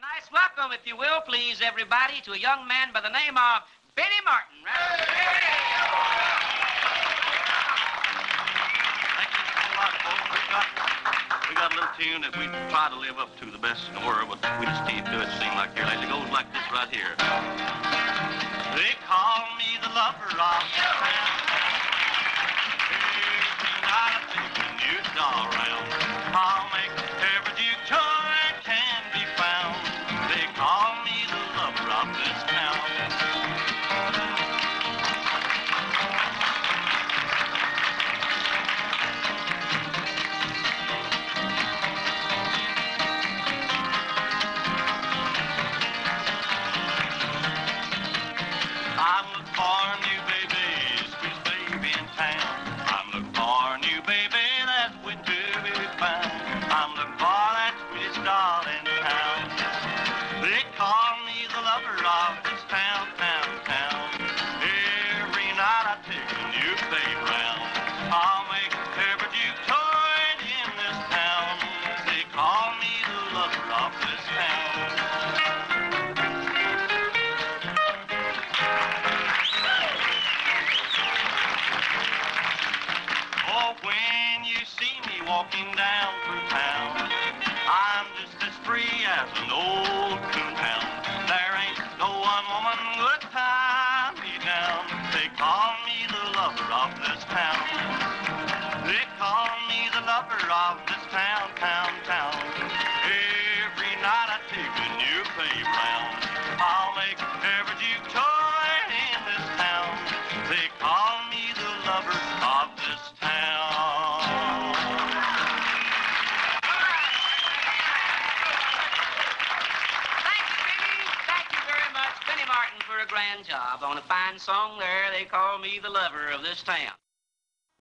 nice welcome, if you will, please, everybody, to a young man by the name of Benny Martin. Right? Thank you so much, folks. We got a little tune that we try to live up to the best in the world, but we just can't do it seem like here lately. It goes like this right here. They call me the lover of the town. Every night I take a new doll around. I'll make every juke joint can be found. They call me the lover of this town. I'm looking for a new baby, sweetest baby in town. I'm looking for a new baby that's waiting to be found. I'm looking for that sweetest doll in town. They call me the lover of this town, town, town. Every night I take a new babe round. I'll make every juke joint in this town. They call me the lover of this town. Oh, when you see me walking down through town, I'm just as free as an old coonhound. There ain't no one woman would tie me down. They call me the lover of this town. They call me the lover of this town, town, town. Every night I take a new babe round. I'll make every juke joint in this town. They call me the lover of this town. Thank you, Benny. Thank you very much, Benny Martin, for a grand job on a fine song there. They call me the lover of this town.